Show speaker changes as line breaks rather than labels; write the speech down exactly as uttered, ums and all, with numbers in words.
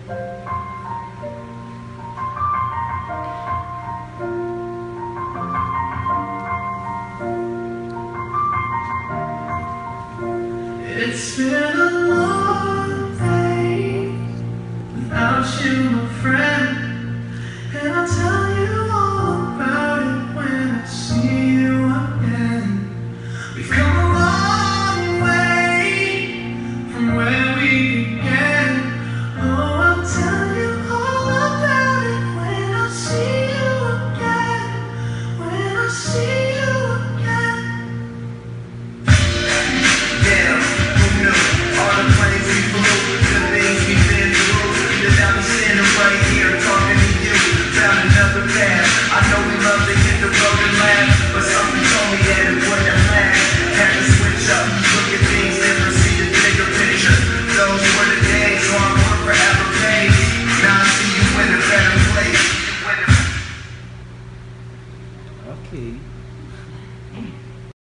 It's been a long day without you, my friend, and I'll tell you all about it when I see you again. We've come a long way from where we began. Oh, I'll tell you all about it when I see you again. When I see you again.
Damn, who knew? All the planes we flew, the things we've been through. That now we standing right here talking to you. Found another path. I know we love to hit the road and laugh, but something told me that it wouldn't last. Had to switch up, look at things different, see the bigger picture. Those were the days, hard work forever pays. Now I see you in a better place.
Okay.